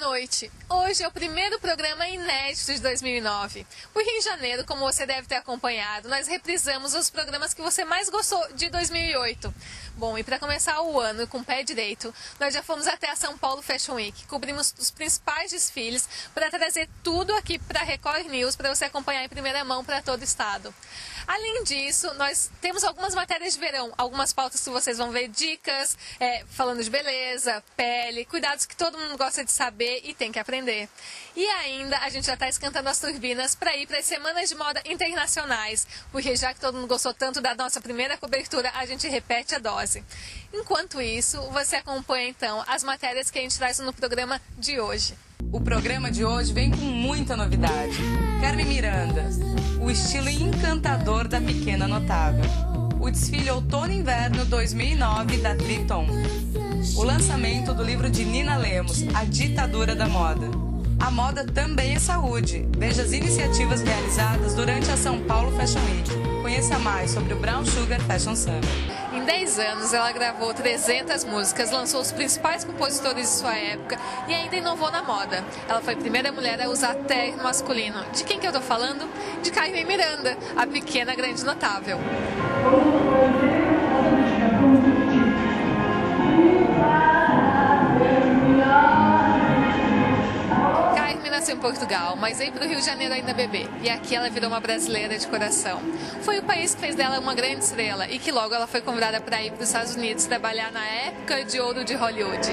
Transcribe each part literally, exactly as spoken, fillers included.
noite! Hoje é o primeiro programa inédito de dois mil e nove. Por Rio de Janeiro, como você deve ter acompanhado, nós reprisamos os programas que você mais gostou de dois mil e oito. Bom, e para começar o ano com o pé direito, nós já fomos até a São Paulo Fashion Week. Cobrimos os principais desfiles para trazer tudo aqui para a Record News, para você acompanhar em primeira mão para todo o estado. Além disso, nós temos algumas matérias de verão, algumas pautas que vocês vão ver, dicas, é, falando de beleza, pele, cuidados que todo mundo gosta de saber e tem que aprender. E ainda, a gente já está esquentando as turbinas para ir para as semanas de moda internacionais, porque já que todo mundo gostou tanto da nossa primeira cobertura, a gente repete a dose. Enquanto isso, você acompanha então as matérias que a gente traz no programa de hoje. O programa de hoje vem com muita novidade. Carmen Miranda, o estilo encantador da pequena notável. O desfile Outono e Inverno dois mil e nove da Triton. O lançamento do livro de Nina Lemos, A Ditadura da Moda. A moda também é saúde. Veja as iniciativas realizadas durante a São Paulo Fashion Week. Conheça mais sobre o Brown Sugar Fashion Summer. Em dez anos, ela gravou trezentas músicas, lançou os principais compositores de sua época e ainda inovou na moda. Ela foi a primeira mulher a usar terno masculino. De quem que eu tô falando? De Carmen Miranda, a pequena grande notável. Nasceu em Portugal, mas veio para o Rio de Janeiro ainda bebê. E aqui ela virou uma brasileira de coração. Foi o país que fez dela uma grande estrela e que logo ela foi convidada para ir para os Estados Unidos trabalhar na época de ouro de Hollywood.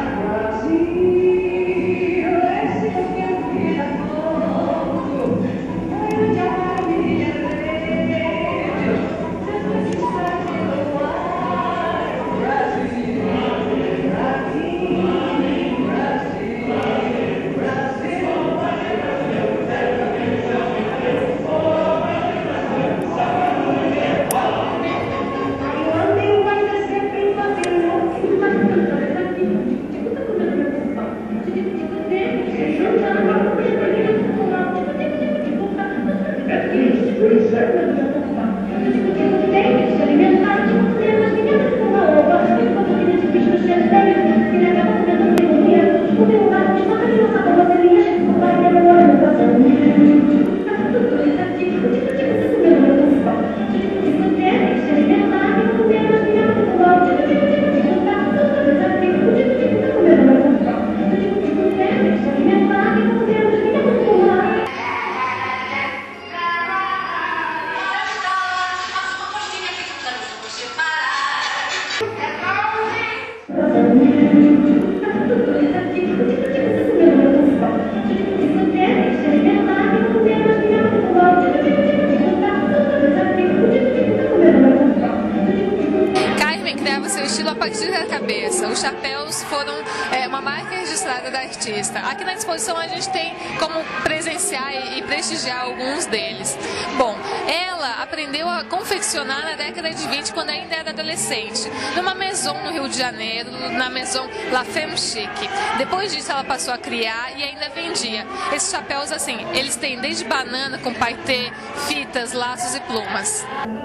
Os chapéus foram é, uma marca registrada da artista. Aqui na exposição a gente tem como presenciar e, e prestigiar alguns deles. Bom, ela aprendeu a confeccionar na década de vinte, quando ainda era adolescente, numa maison no Rio de Janeiro, na maison La Femme Chic. Depois disso ela passou a criar e ainda vendia. Esses chapéus, assim, eles têm desde banana com paetê, fitas, laços e plumas.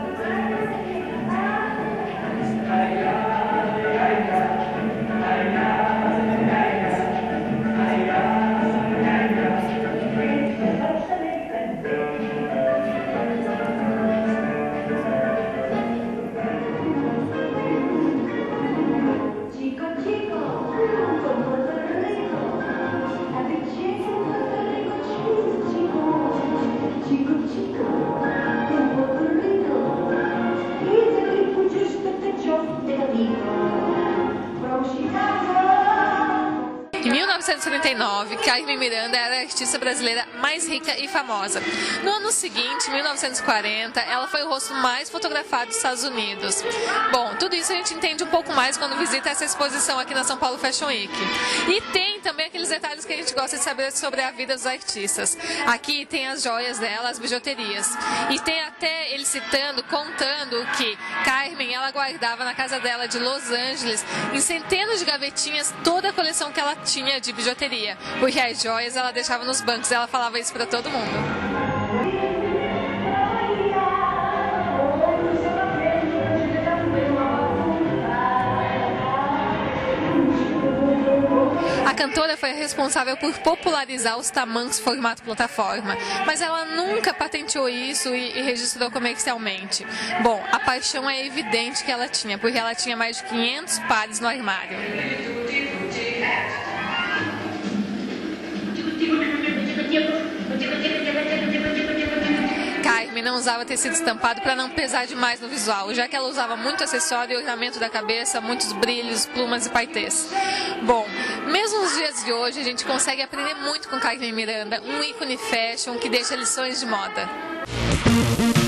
Em mil novecentos e trinta e nove, Carmen Miranda era a artista brasileira mais rica e famosa. No ano seguinte, mil novecentos e quarenta, ela foi o rosto mais fotografado dos Estados Unidos. Bom, tudo isso a gente entende um pouco mais quando visita essa exposição aqui na São Paulo Fashion Week. E tem também aqueles detalhes que a gente gosta de saber sobre a vida dos artistas. Aqui tem as joias dela, as bijuterias. E tem até ele citando, contando que Carmen, ela guardava na casa dela de Los Angeles, em centenas de gavetinhas, toda a coleção que ela tinha de bijuteria. Porque as joias ela deixava nos bancos, ela falava isso para todo mundo. A cantora foi a responsável por popularizar os tamancos formato plataforma, mas ela nunca patenteou isso e, e registrou comercialmente. Bom, a paixão é evidente que ela tinha, porque ela tinha mais de quinhentos pares no armário. Carmen não usava tecido estampado para não pesar demais no visual, já que ela usava muito acessório e ornamento da cabeça, muitos brilhos, plumas e paetês. Bom, mesmo nos dias de hoje, a gente consegue aprender muito com Carmen Miranda, um ícone fashion que deixa lições de moda.